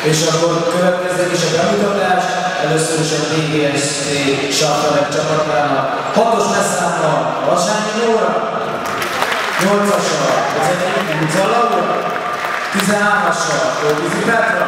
És akkor következik is a bemutatás, először is a DGST Sartarek csapatának. 6-os leszámmal Vasányi Nóra, 8-assal Kozennyi Buca Laura, 13-assal Kóvizi Petra,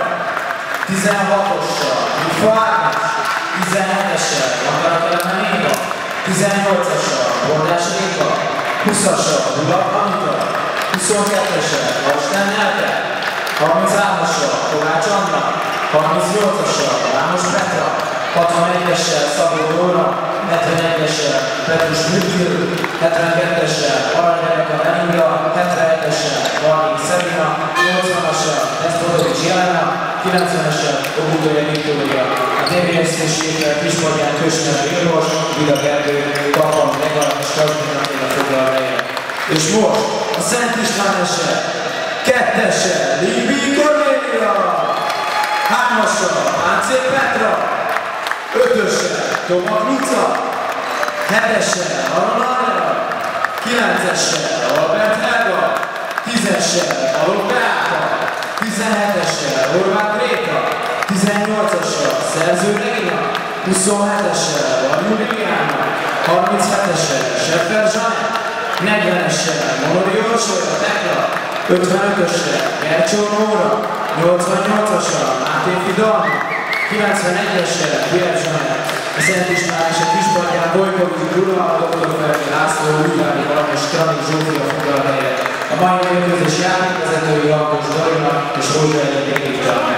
16-ossal Mifa Ágnes, 17-essel Antarak Elemen Éva, 18-assal Bordás Réka, 20-assal Bulak Anita, 22-essel Alstán Elke, 33-assal Kovács Anna, 38-assal Rámos Petra, 61-essel Szabó Dóra, 71-essel Petrus Műkül, 72-essel Arany Rebeka Melinda, 71-essel Varnyi Szerina, 80-assal Eszpodovics Jelena, 90-essel Ogudója Viktória, a DGST-séggel Kispadján Kösner Vilmos, Vida Gergő, Kapan Regal és Kasdinak a foglal helyet. És most a Szent István-essel, 2-essel Libi Kornélia, 3-assal Páncél Petra, 5-össel Toma Luca, 7-essel Aron Andrea, 9-essel Albert Helga, 10-essel Alok Beáta, 17-essel Horváth Réka, 18-assal Szerző Regina, 27-essel Varjú Liliana, 37-essel Seffer Zsanett, 40-essel Monori Orsolya Tekla, 55-össel Gercsó Nóra, 88-assal Máté Fidalma, 91-essel Pierre Zsanett, a Szent István és a Kispadján Bojkovics Gyula, a Dr. Ferdi László, Újvári Valam és Kralik Zsófia foglal helyet. A mai mérkőzés játékvezetői Alkos Dorina és Rózsai Viktornak.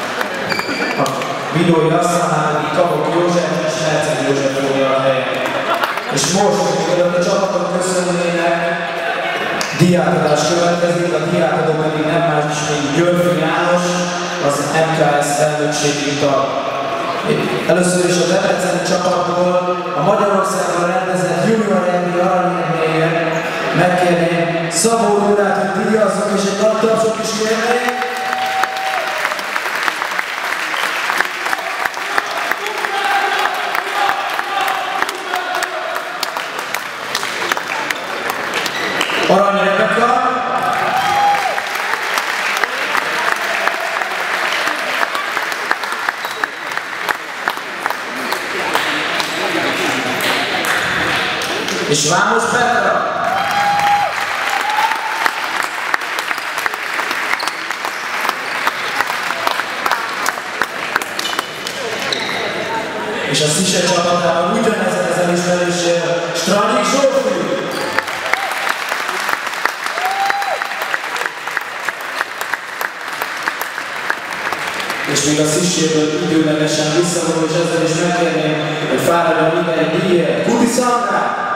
A videói asszalnál pedig Kabok József és Herceg József foglal helyet. És most, mielőtt a csapatok köszönnének, díjátadás következik, a díjátadó pedig nem más, mint Györfi János, az MKS elnökségi tag. Először is a debreceni csapatból a Magyarországon rendezett junior NBA aranyérméért megkérném Szabó Dórát, hogy díjazzuk, és egy nagy tapsot is kérnék. Arany Rebeka, és Vámos Petra. És a Szise csapatában ugyanezen az elismeréssel Stranyik Zsófi. És még a Sziséből időlegesen visszavonul, és ezzel is megkérném, hogy fáradjon minden díjért. Kuti Szandrát!